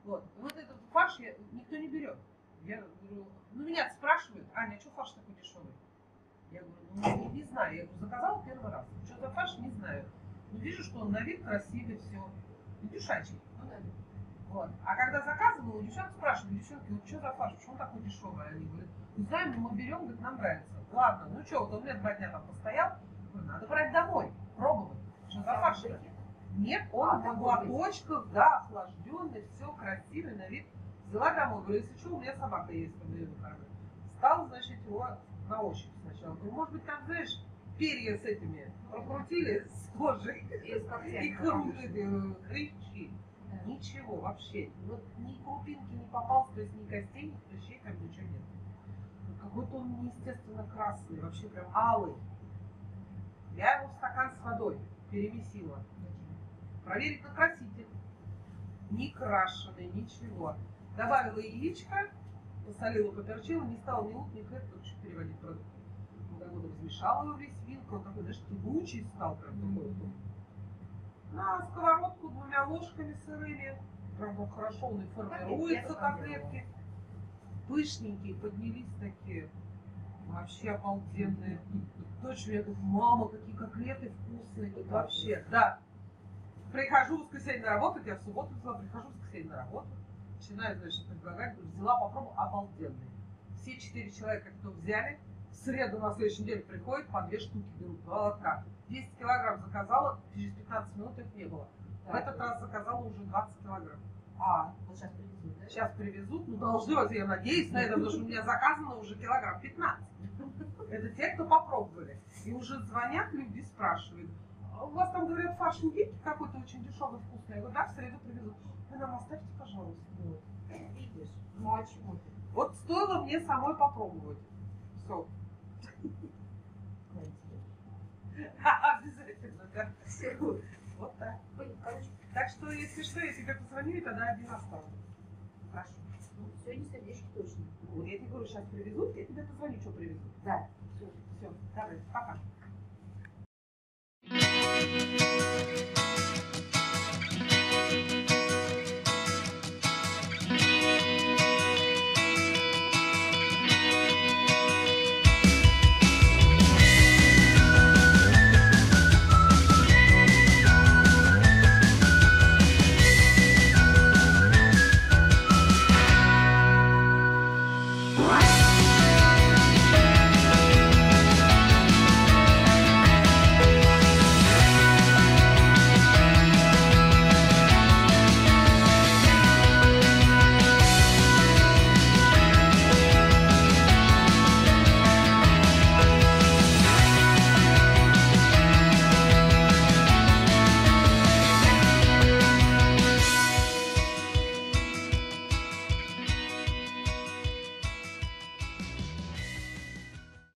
Вот этот фарш никто не берет. Я говорю, ну меня спрашивают, Аня, а что фарш такой дешевый? Я говорю, ну не знаю. Я говорю, заказала первый раз. Что за фарш, не знаю. Ну вижу, что он на вид красивый, все. Дешачий. Вот. А когда заказывала, у девчонок спрашивали, девчонки, вот что за фарш, почему он такой дешевый? Они говорят, не знаем, но мы берем, говорит, нам нравится. Ладно, ну что, вот он у меня 2 дня там постоял, говорю, надо брать домой, пробовать. Что за фарш? Нет, он в глоточках, да, охлажденный, все красивый на вид. Взяла домой, говорю, если что, у меня собака есть, там ее накормлю. Стал, значит, его на ощупь сначала. Говорю, может быть, там, знаешь, перья с этими прокрутили с кожей и хрящи. Ничего вообще. Вот ни крупинки не попалось, то есть ни костей, ни хрящей, там ничего нет. Какой-то он неестественно красный, вообще прям алый. Я его в стакан с водой перемесила. Проверить на краситель. Не крашеный, ничего. Добавила яичко, посолила, поперчила, не стала ни лук, ни хлеб, только еще переводить продукты. Когда вот размешала его весь вилкой, он такой, знаешь, тягучий стал, прям такой вот. На сковородку 2 ложками сырыми. Прям хорошо он и формируется, котлетки. Пышненькие, поднялись такие. Вообще обалденные. Дочь мне говорит, мама, какие котлеты вкусные. Тут вообще, да. Прихожу в воскресенье на работу, я в субботу взяла, прихожу в воскресенье на работу. Начинаю, значит, предлагать, говорю, взяла, попробовала, обалденные. Все 4 человека, кто взяли, в среду на следующей неделе приходят, по 2 штуки берут, 2 лотка. 10 килограмм заказала, через 15 минут их не было. В этот раз заказала уже 20 килограмм. Вот сейчас привезут, да? Сейчас привезут, ну должны, вот я надеюсь на это, потому что у меня заказано уже килограмм 15. Это те, кто попробовали. И уже звонят люди, спрашивают, а у вас там, говорят, фарш индейки какой-то очень дешевый, вкусный. Я говорю, да, в среду привезут. Вы нам оставьте, пожалуйста. Вот. Видишь? Ну а чего ты? Вот стоило мне самой попробовать. Все. Обязательно, да. Вот так. Короче, Так что, если что, я тебе позвоню, и тогда один оставлю. хорошо. Ну, сегодня сердечки точно. Вот, я тебе говорю, сейчас привезут, я тебе позвоню, что привезут. Да. Все, давай, пока.